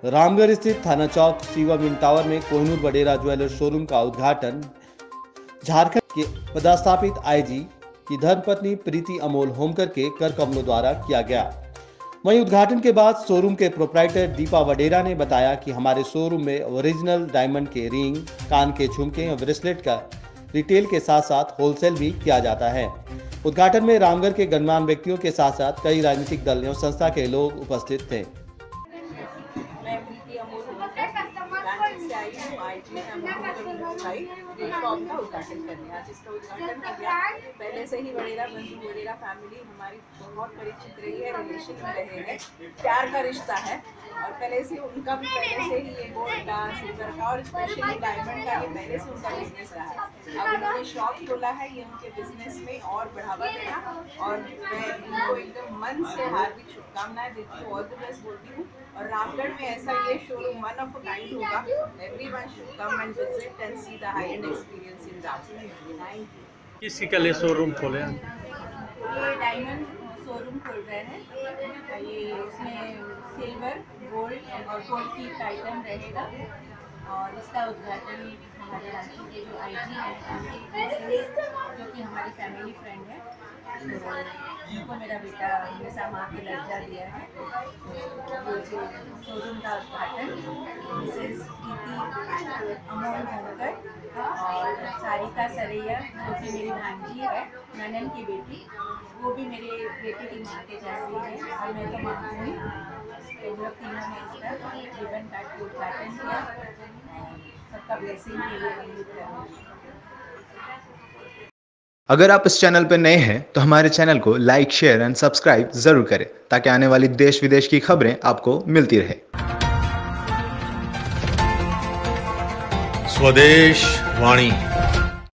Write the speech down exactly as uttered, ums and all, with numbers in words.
रामगढ़ स्थित थाना चौक शिवम इन टावर में कोहिनूर वडेरा ज्वेलर्स शोरूम का उद्घाटन झारखंड के पदस्थापित आईजी की धर्मपत्नी प्रीति अमोल होमकर के कर कमलों द्वारा किया गया। वहीं उद्घाटन के बाद शोरूम के प्रोप्राइटर दीपा वडेरा ने बताया कि हमारे शोरूम में ओरिजिनल डायमंड के रिंग, कान के झुमके और ब्रेसलेट का रिटेल के साथ साथ होलसेल भी किया जाता है। उद्घाटन में रामगढ़ के गणमान्य व्यक्तियों के साथ साथ कई राजनीतिक दल एवं संस्था के लोग उपस्थित थे। मैं प्रीति अमोल रांची से आई हूँ। आज शॉप का उद्घाटन करने आज इसका उद्घाटन कर दिया। पहले से ही वडेरा बंधु वडेरा फैमिली हमारी बहुत परिचित रही है, रिलेशन में रहे हैं, प्यार का रिश्ता है। और पहले से उनका भी पहले से ही ये गोल्ड का, सिल्वर का और स्पेशली डायमंड का ये पहले से उनका बिजनेस रहा है। अब उन्होंने शॉप खोला है, ये उनके बिजनेस में और बढ़ावा देना। और मैं इनको एकदम मन से हार्दिक शुभकामनाएं देती हूँ, ऑल द बेस्ट बोलती हूँ। और रामगढ़ में ऐसा ये showroom one of a kind होगा। Everyone should come and visit and see the high end experience in Ramgarh. Thank you. किसी के लिए शोरूम खोले? ये डायमंड शोरूम खोल रहे हैं। ये इसमें सिल्वर, गोल्ड और गोल्ड की आइटम रहेगा। और इसका उद्घाटन हमारे रांची के जो आईजी हैं, जो कि हमारी फैमिली फ्रेंड है, तो उनको मेरा बेटा हमेशा माँ के दर्जा दिया है। तो जो शोरूम का उद्घाटन मिसेस प्रीति अमोल होमकर और सारिका सरैया, जो कि मेरी भांजी है, ननन की बेटी, वो भी मेरे बेटे की माँ के जैसी है और मैं तो माँ हूँ। तो लोग तीनों ने इसका रिबन काट के उद्घाटन किया। सबका ब्लेसिंग के लिए उम्मीद करना। अगर आप इस चैनल पर नए हैं तो हमारे चैनल को लाइक, शेयर एंड सब्सक्राइब जरूर करें ताकि आने वाली देश विदेश की खबरें आपको मिलती रहे। स्वदेश वाणी।